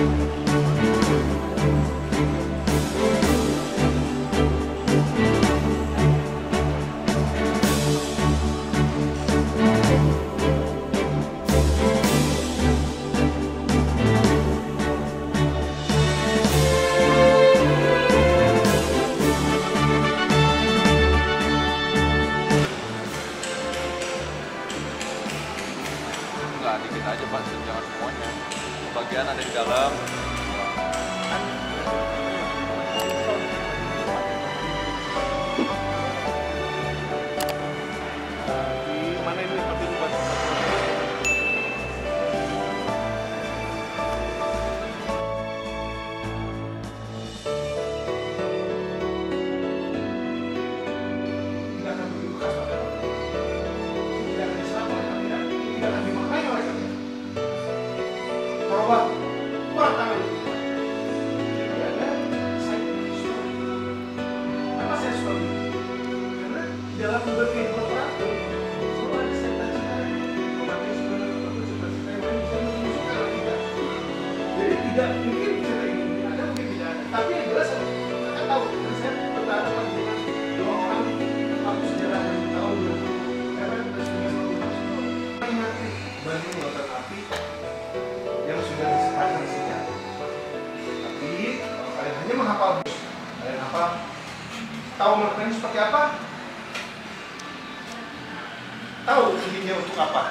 Dikit aja Pak, jangan semuanya. Bagian ada di dalam. Di mana ini seperti itu Pak? Tidak akan berluka saudara. Tidak akan diserang oleh kami dan tidak akan dimaknai oleh kami. Coba, kurang tangan itu. Karena saya suka. Kenapa saya suka ini? Karena di dalam berkehidupan terakhir selalu ada cita-cita mengabdi saudara atau cita-cita yang lain bisa menunjukkan kita. Jadi tidak mungkin cerita ini ada, mungkin tidak ada. Tapi yang jelas kita tahu. Saya berhadapan dengan dua orang aku sejarah dari tahun 2000. Karena mengingati Bandung Lautan Api yang sudah disepakati sejak. Tapi kalau kalian hanya menghafal bus, kalian hafal tahu maknanya seperti apa? Tahu intinya untuk apa?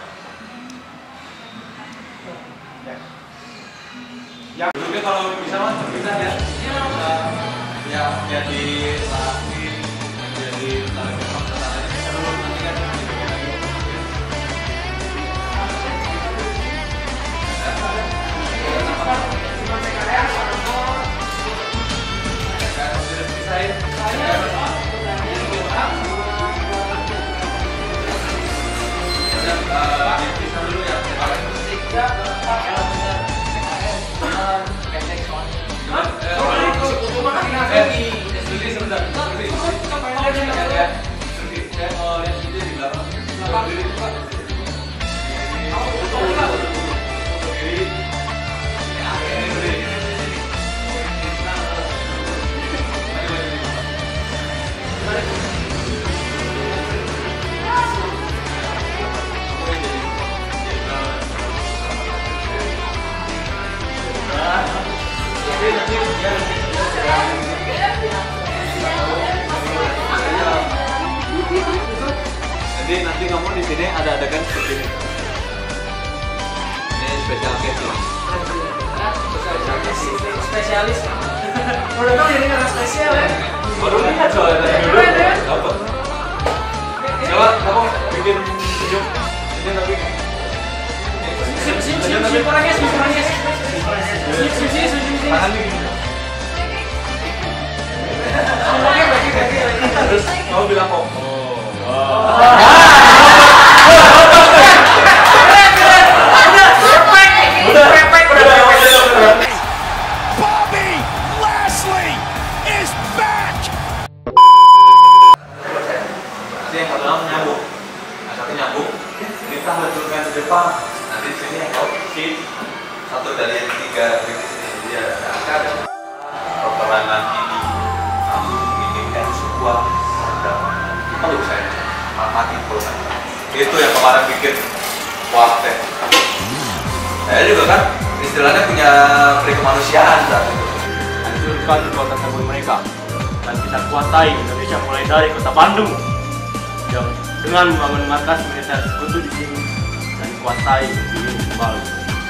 Ya. Yang Dulu kalau bisa mah terpisah ya. Ya jadi laki, jadi tarik kepang tarik. Sebelum nanti kan nanti kamu di sini ada adegan seperti ini. Ini special case ya. Spesialis. Udah tahu ini karena spesial ya. Baru lihat soalnya dari dulu. Dapat. Coba kamu bikin senyum. Senyum tapi. Senyum orangnya, senyum orangnya. Senyum. Tangan begini. Senyumnya bagi. Terus kamu bilang kok. Bobby Lashley is back. Nanti yang satu nyambung, yang satu nyambung. Kita lanjutkan ke depan. Nanti di sini yang kau si satu dari yang tiga di sini dia akan peperangan ini. Kamu menginginkan sebuah perdamaian. Kalau saya mati terus. Itu yang kemarin bikin wah teh. Saya juga kan istilahnya punya peri kemanusiaan saat itu. Hancurkan kekuatan gabungan mereka dan kita kuasai Indonesia mulai dari kota Bandung yang dengan membangun markas militer sekutu di sini dan kuasai di Bali.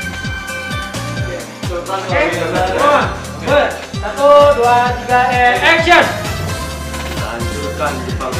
Satu, dua, tiga, action! Hancurkan Jepang.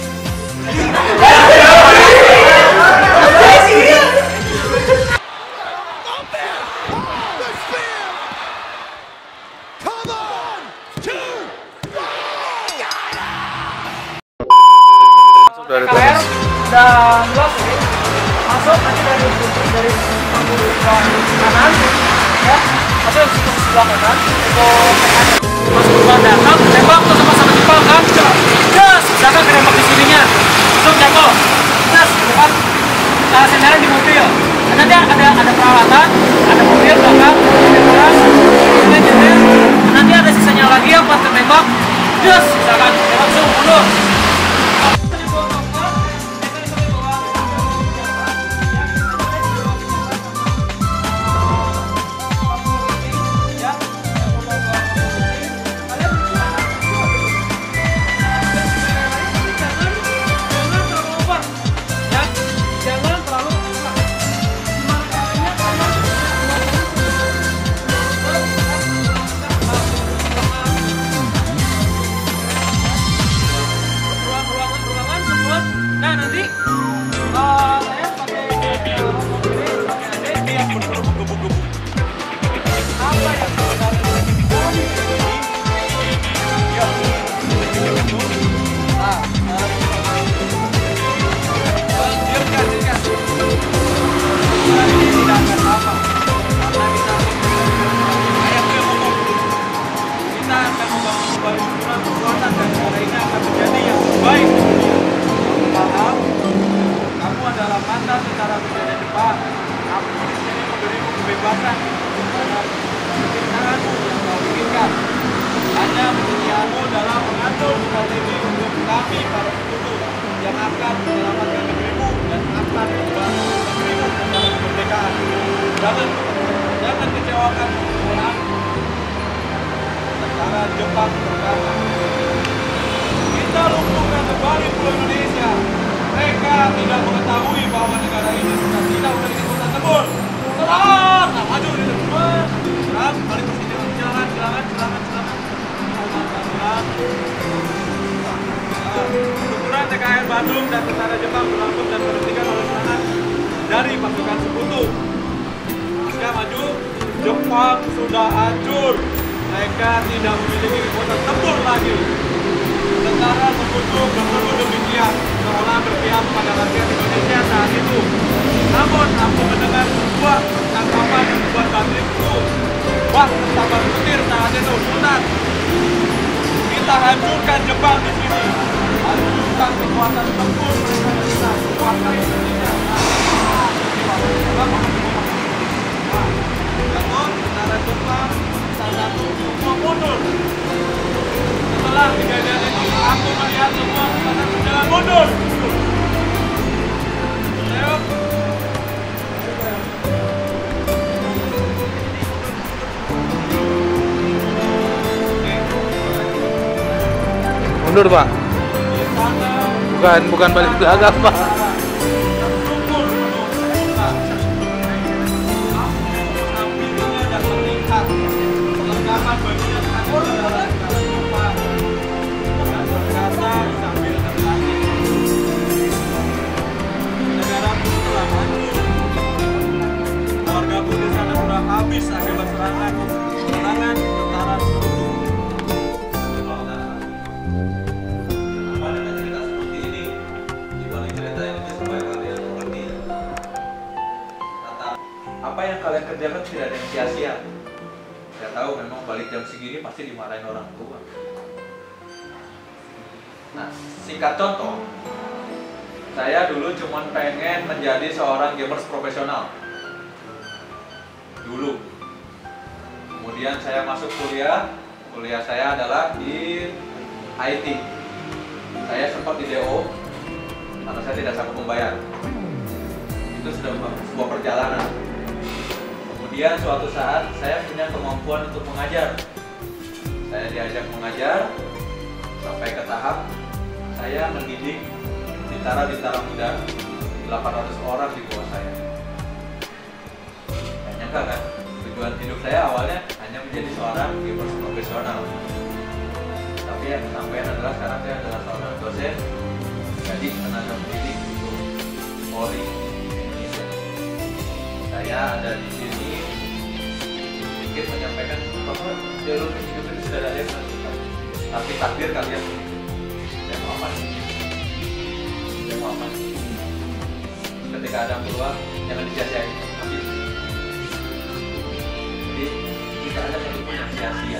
KR udah luas ya. Masuk nanti dari panggung kanan ya. Masuk yang situ sebelah kanan itu masuk ke belakang tembak tuh sama-sama Jepang kan. Gas, jangan kenembak di sininya. Masuk jago. Gas, depan senderan di mobil. Nanti ada peralatan, ada mobil belakang, ada orang. sudah menggebu-gebu. Apa yang saudara kami ini? Ya, begitu. Ah, Diamkan. hari ini tidak akan lama karena kita Ayah dia ngomong. kita akan membangun kembali hubungan kekuatan dan negara ini akan menjadi yang terbaik. Paham? Kamu adalah mantan tentara penjajah Jepang. Aku di sini memberimu kebebasan terhadap keinginanmu yang kau inginkan. Hanya menyediamu dalam mengatur strategi untuk kami para sekutu yang akan menyelamatkan negerimu dan akan membantu negerimu dalam kemerdekaan. Jangan kecewakan orang tentara Jepang berkata, kita lumpuhkan kembali pulau Indonesia. Mereka tidak mengetahui bahwa negara ini sudah tidak memiliki kota tebur. Serang! Nah, maju di depan. Serang, balik ke sini. Silakan. Pertempuran TKN Bandung dan tentara Jepang berlangsung dan berhentikan oleh serangan dari pasukan sekutu. Pasca maju, Jepang sudah hancur. Mereka tidak memiliki kekuatan tempur lagi. Tentara sekutu bertemu demikian, seolah berpihak pada rakyat Indonesia saat itu. Namun aku mendengar sebuah tangkapan yang membuat batinku wah sabar petir saat itu. Sultan, kita hancurkan Jepang di sini. Hancurkan kekuatan tempur mereka yang kita kuasai Indonesia. Namun tentara Jepang satu semua mundur. Setelah kejadian itu, aku melihat semua tentara berjalan mundur. Ayo. Mundur, Pak. Bukan balik belakang, Pak. Habis akibat serangan tentara sekutu. Kenapa dengan cerita seperti ini? Di balik cerita ini supaya kalian mengerti. Apa yang kalian kerjakan tidak ada yang sia-sia. Saya tahu memang balik jam segini pasti dimarahin orang tua. Nah, singkat contoh, saya dulu cuma pengen menjadi seorang gamers profesional. Dulu. Kemudian saya masuk kuliah saya adalah di IT. Saya sempat di DO karena saya tidak sanggup membayar. Itu sudah sebuah perjalanan. Kemudian suatu saat saya punya kemampuan untuk mengajar. Saya diajak mengajar sampai ke tahap saya mendidik bintara-bintara muda 800 orang di bawah saya. Kan tujuan hidup saya awalnya hanya menjadi seorang gamers profesional, tapi yang kesampaian adalah sekarang saya adalah seorang dosen jadi tenaga pendidik untuk Polri Indonesia. Saya ada di sini sedikit menyampaikan bahwa jalur hidup itu sudah ada yang menentukan, tapi takdir kalian saya mau apa sih? Saya mau apa sih? Ketika ada peluang jangan disia-siain, ambil. Jadi tidak ada satupun yang sia-sia.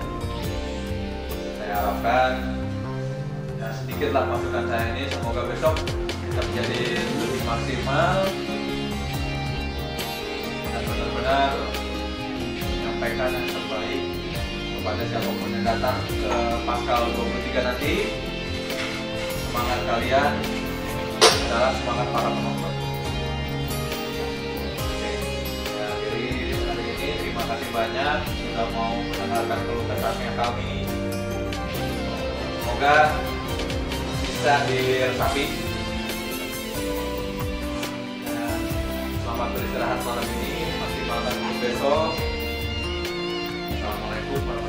Saya harapkan ya, sedikitlah masukan saya ini, semoga besok kita menjadi lebih maksimal dan benar-benar menyampaikan yang terbaik kepada siapapun yang datang ke Paskal 23 nanti. Semangat kalian adalah semangat para penonton. Terima kasih banyak sudah mau mendengarkan keluh kesahnya kami. Semoga bisa diresapi. Dan selamat beristirahat malam ini, maksimalkan besok. Assalamualaikum warahmatullahi wabarakatuh.